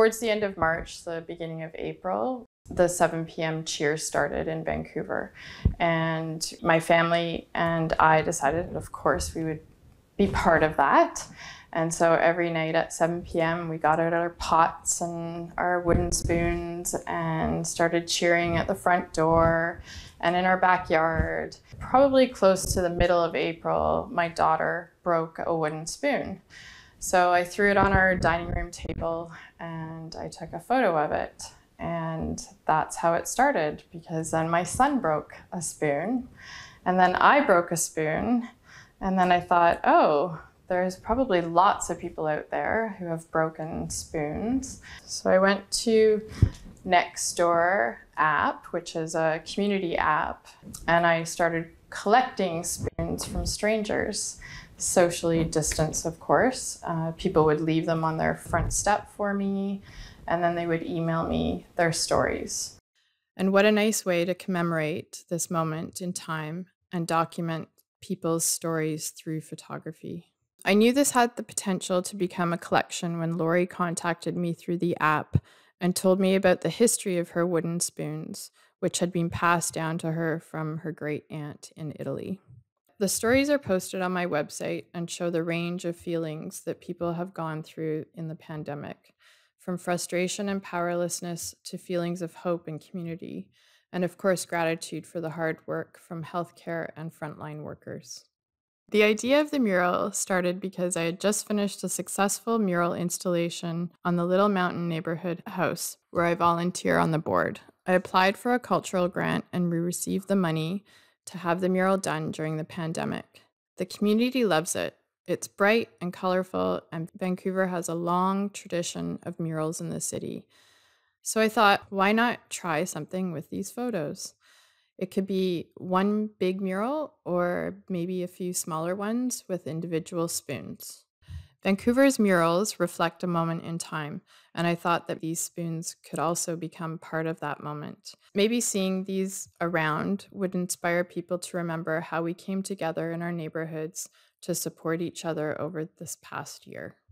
towards the end of March, the beginning of April, the 7 p.m. cheer started in Vancouver. And my family and I decided, of course, we would be part of that. And so every night at 7 p.m., we got out our pots and our wooden spoons and started cheering at the front door and in our backyard. Probably close to the middle of April, my daughter broke a wooden spoon. So I threw it on our dining room table and I took a photo of it. And that's how it started, because then my son broke a spoon and then I broke a spoon. And then I thought, oh, there's probably lots of people out there who have broken spoons. So I went to Nextdoor app, which is a community app, and I started collecting spoons from strangers, socially distanced, of course. People would leave them on their front step for me, and then they would email me their stories. And what a nice way to commemorate this moment in time and document people's stories through photography. I knew this had the potential to become a collection when Lori contacted me through the app and told me about the history of her wooden spoons, which had been passed down to her from her great aunt in Italy. The stories are posted on my website and show the range of feelings that people have gone through in the pandemic, from frustration and powerlessness to feelings of hope and community, and of course, gratitude for the hard work from healthcare and frontline workers. The idea of the mural started because I had just finished a successful mural installation on the Little Mountain Neighborhood House, where I volunteer on the board. I applied for a cultural grant and we received the money to have the mural done during the pandemic. The community loves it. It's bright and colorful, and Vancouver has a long tradition of murals in the city. So I thought, why not try something with these photos? It could be one big mural or maybe a few smaller ones with individual spoons. Vancouver's murals reflect a moment in time, and I thought that these spoons could also become part of that moment. Maybe seeing these around would inspire people to remember how we came together in our neighborhoods to support each other over this past year.